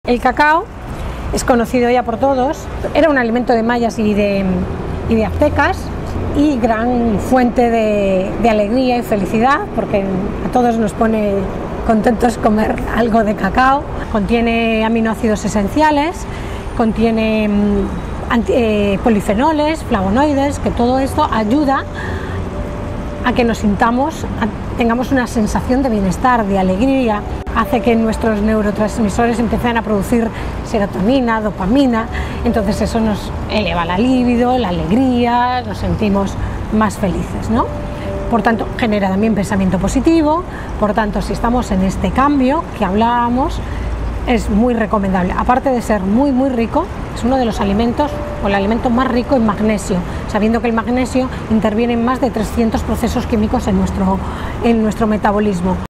El cacao es conocido ya por todos, era un alimento de mayas y de aztecas y gran fuente de alegría y felicidad, porque a todos nos pone contentos comer algo de cacao. Contiene aminoácidos esenciales, contiene polifenoles, flavonoides, que todo esto ayuda a que nos tengamos una sensación de bienestar, de alegría, hace que nuestros neurotransmisores empiecen a producir serotonina, dopamina, entonces eso nos eleva la libido, la alegría, nos sentimos más felices, ¿no? Por tanto, genera también pensamiento positivo, por tanto, si estamos en este cambio que hablábamos, es muy recomendable. Aparte de ser muy rico, es uno de los alimentos o el alimento más rico en magnesio, sabiendo que el magnesio interviene en más de 300 procesos químicos en nuestro metabolismo.